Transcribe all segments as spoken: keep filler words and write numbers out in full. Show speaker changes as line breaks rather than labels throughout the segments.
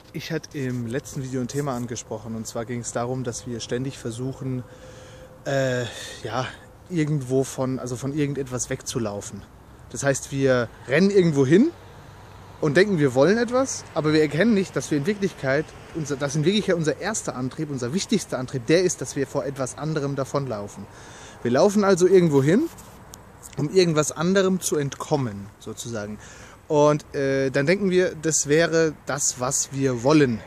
Ich hatte im letzten Video ein Thema angesprochen, und zwar ging es darum, dass wir ständig versuchen, äh, ja, irgendwo von, also von irgendetwas wegzulaufen. Das heißt, wir rennen irgendwo hin und denken, wir wollen etwas, aber wir erkennen nicht, dass wir in Wirklichkeit, unser, dass in Wirklichkeit unser erster Antrieb, unser wichtigster Antrieb, der ist, dass wir vor etwas anderem davonlaufen. Wir laufen also irgendwo hin, um irgendwas anderem zu entkommen, sozusagen. Und äh, dann denken wir, das wäre das, was wir wollen.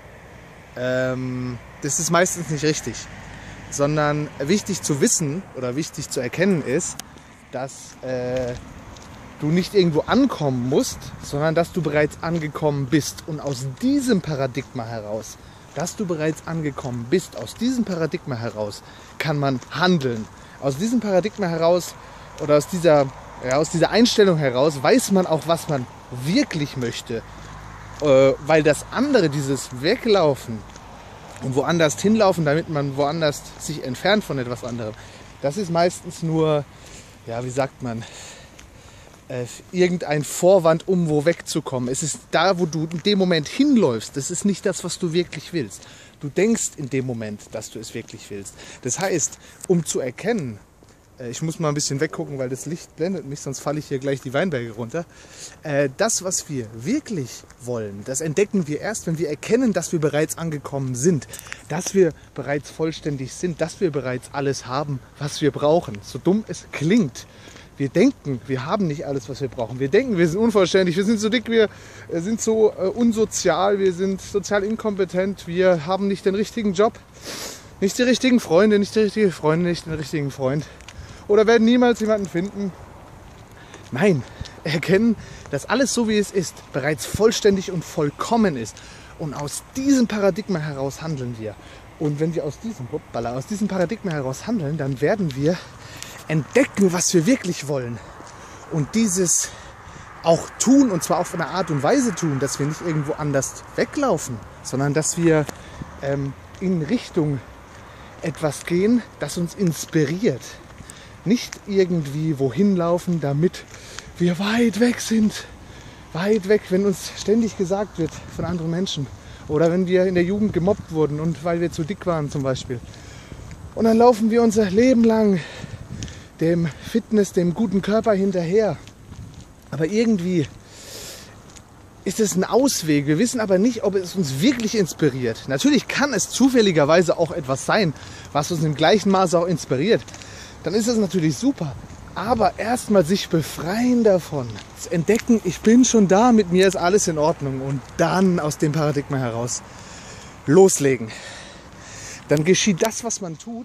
Ähm, das ist meistens nicht richtig. Sondern wichtig zu wissen oder wichtig zu erkennen ist, dass äh, du nicht irgendwo ankommen musst, sondern dass du bereits angekommen bist. Und aus diesem Paradigma heraus, dass du bereits angekommen bist, aus diesem Paradigma heraus kann man handeln. Aus diesem Paradigma heraus oder aus dieser, ja, aus dieser Einstellung heraus weiß man auch, was man wirklich möchte, äh, weil das andere, dieses Weglaufen und woanders hinlaufen, damit man woanders sich entfernt von etwas anderem, das ist meistens nur, ja, wie sagt man, äh, irgendein Vorwand, um wo wegzukommen. Es ist da, wo du in dem Moment hinläufst, das ist nicht das, was du wirklich willst. Du denkst in dem Moment, dass du es wirklich willst. Das heißt, um zu erkennen, ich muss mal ein bisschen weggucken, weil das Licht blendet mich, sonst falle ich hier gleich die Weinberge runter. Das, was wir wirklich wollen, das entdecken wir erst, wenn wir erkennen, dass wir bereits angekommen sind. Dass wir bereits vollständig sind, dass wir bereits alles haben, was wir brauchen. So dumm es klingt. Wir denken, wir haben nicht alles, was wir brauchen. Wir denken, wir sind unvollständig, wir sind so dick, wir sind so unsozial, wir sind sozial inkompetent, wir haben nicht den richtigen Job, nicht die richtigen Freunde, nicht die richtige Freundin, nicht den richtigen Freund. Oder werden niemals jemanden finden. Nein, erkennen, dass alles so wie es ist, bereits vollständig und vollkommen ist. Und aus diesem Paradigma heraus handeln wir. Und wenn wir aus diesem, hoppala, aus diesem Paradigma heraus handeln, dann werden wir entdecken, was wir wirklich wollen. Und dieses auch tun, und zwar auf eine Art und Weise tun, dass wir nicht irgendwo anders weglaufen, sondern dass wir ähm, in Richtung etwas gehen, das uns inspiriert. Nicht irgendwie wohin laufen, damit wir weit weg sind. Weit weg, wenn uns ständig gesagt wird von anderen Menschen. Oder wenn wir in der Jugend gemobbt wurden und weil wir zu dick waren zum Beispiel. Und dann laufen wir unser Leben lang dem Fitness, dem guten Körper hinterher. Aber irgendwie ist es ein Ausweg. Wir wissen aber nicht, ob es uns wirklich inspiriert. Natürlich kann es zufälligerweise auch etwas sein, was uns im gleichen Maße auch inspiriert. Dann ist das natürlich super. Aber erstmal sich befreien davon. Das Entdecken, ich bin schon da, mit mir ist alles in Ordnung. Und dann aus dem Paradigma heraus loslegen. Dann geschieht das, was man tut,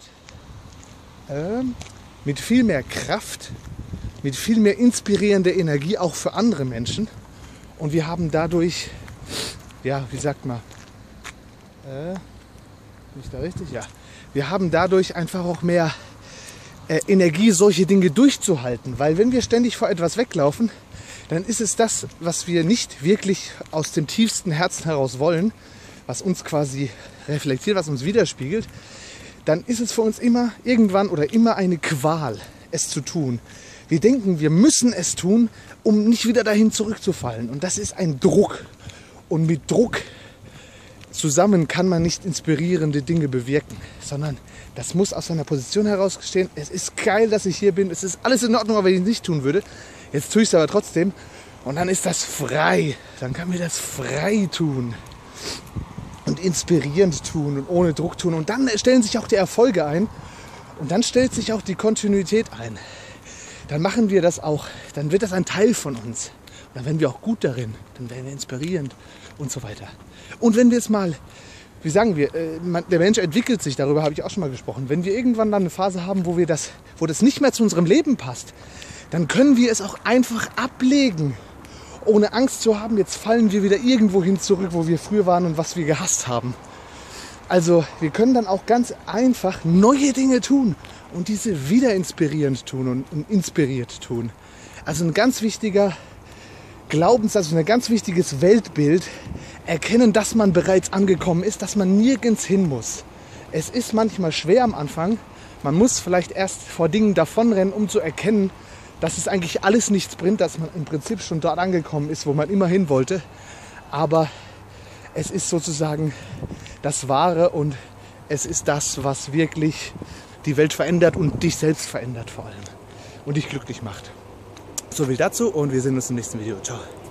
äh, mit viel mehr Kraft, mit viel mehr inspirierender Energie, auch für andere Menschen. Und wir haben dadurch, ja, wie sagt man, äh, bin ich da richtig? Ja. Wir haben dadurch einfach auch mehr Äh, Energie, solche Dinge durchzuhalten. Weil wenn wir ständig vor etwas weglaufen, dann ist es das, was wir nicht wirklich aus dem tiefsten Herzen heraus wollen, was uns quasi reflektiert, was uns widerspiegelt, dann ist es für uns immer irgendwann oder immer eine Qual, es zu tun. Wir denken, wir müssen es tun, um nicht wieder dahin zurückzufallen. Und das ist ein Druck. Und mit Druck zusammen kann man nicht inspirierende Dinge bewirken, sondern das muss aus seiner Position heraus stehen. Es ist geil, dass ich hier bin. Es ist alles in Ordnung, aber wenn ich es nicht tun würde. Jetzt tue ich es aber trotzdem. Und dann ist das frei. Dann kann mir das frei tun. Und inspirierend tun und ohne Druck tun. Und dann stellen sich auch die Erfolge ein. Und dann stellt sich auch die Kontinuität ein. Dann machen wir das auch. Dann wird das ein Teil von uns. Und dann werden wir auch gut darin. Dann werden wir inspirierend und so weiter. Und wenn wir es mal, wie sagen wir, äh, man, der Mensch entwickelt sich, darüber habe ich auch schon mal gesprochen. Wenn wir irgendwann dann eine Phase haben, wo wir das, wo das nicht mehr zu unserem Leben passt, dann können wir es auch einfach ablegen, ohne Angst zu haben, jetzt fallen wir wieder irgendwo hin zurück, wo wir früher waren und was wir gehasst haben. Also wir können dann auch ganz einfach neue Dinge tun und diese wieder inspirierend tun und, und inspiriert tun. Also ein ganz wichtiger Glaubenssatz, ein ganz wichtiges Weltbild, erkennen, dass man bereits angekommen ist, dass man nirgends hin muss. Es ist manchmal schwer am Anfang. Man muss vielleicht erst vor Dingen davonrennen, um zu erkennen, dass es eigentlich alles nichts bringt, dass man im Prinzip schon dort angekommen ist, wo man immer hin wollte. Aber es ist sozusagen das Wahre und es ist das, was wirklich die Welt verändert und dich selbst verändert vor allem und dich glücklich macht. So viel dazu und wir sehen uns im nächsten Video. Ciao.